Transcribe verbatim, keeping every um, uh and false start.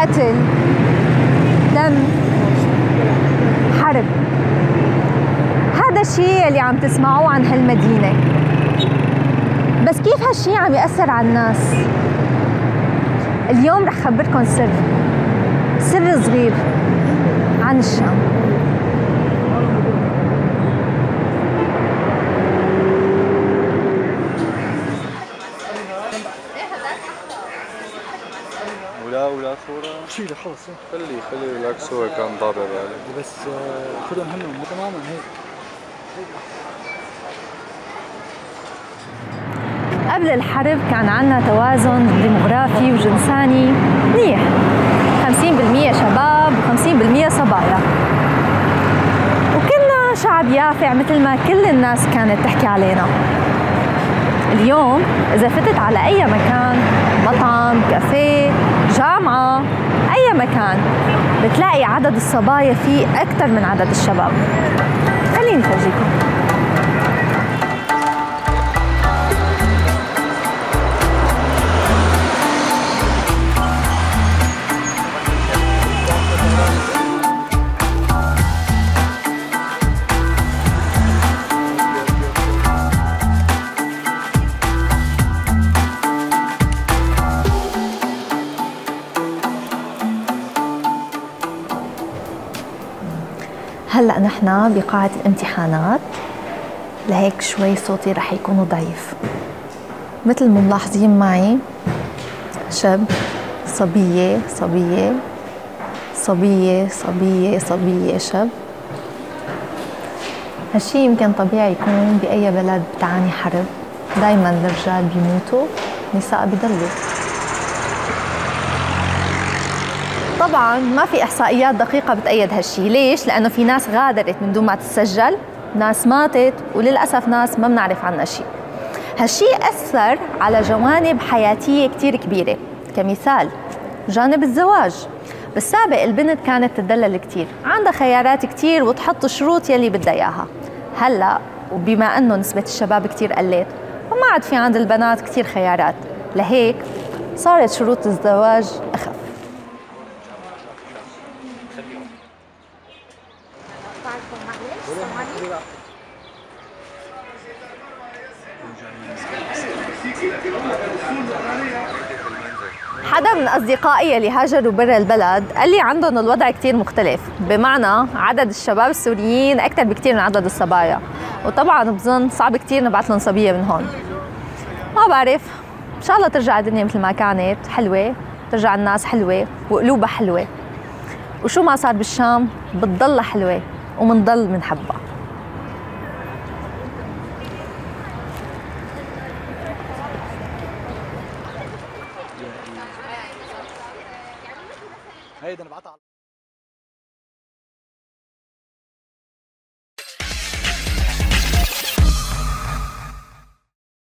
قتل، دم، حرب. هذا الشيء اللي عم تسمعوه عن هالمدينة. بس كيف هالشيء عم يأثر على الناس؟ اليوم رح خبركن سر سر صغير عن الشام. ولا ولا صورة شيله خلص خلي خلي لك صورة كان ضابع بالي بس خذهم هم تماما هيك. قبل الحرب كان عنا توازن ديموغرافي وجنساني منيح، خمسين بالمية شباب وخمسين بالمية صبايا، وكنا شعب يافع مثل ما كل الناس كانت تحكي علينا. اليوم إذا فتت على أي مكان، مطعم، كافيه، جامعة، أي مكان، بتلاقي عدد الصبايا فيه أكثر من عدد الشباب. خليني فرجيكم. هلأ نحن بقاعة الامتحانات، لهيك شوي صوتي رح يكون ضعيف. مثل ما ملاحظين معي شاب، صبية صبية صبية صبية صبية شاب. هالشي يمكن طبيعي يكون بأي بلد بتعاني حرب، دايما الرجال بيموتوا النساء بيضلوا. طبعا ما في احصائيات دقيقه بتأيد هالشي. ليش؟ لانه في ناس غادرت من دون ما تتسجل، ناس ماتت، وللاسف ناس ما بنعرف عنها شيء. هالشي اثر على جوانب حياتيه كثير كبيره، كمثال جانب الزواج. بالسابق البنت كانت تدلل كثير، عندها خيارات كثير وتحط الشروط يلي بدها اياها. هلا وبما انه نسبه الشباب كثير قلت، فما عاد في عند البنات كثير خيارات، لهيك صارت شروط الزواج اخف. حدا من أصدقائي اللي هاجروا برا البلد قال لي عندهم الوضع كتير مختلف، بمعنى عدد الشباب السوريين أكثر بكتير من عدد الصبايا، وطبعا بظن صعب كتير نبعث لهم صبية من هون. ما بعرف، إن شاء الله ترجع الدنيا مثل ما كانت حلوة، ترجع الناس حلوة وقلوبها حلوة، وشو ما صار بالشام بتضل حلوة ومنضل منحبها. هيدا نبعتها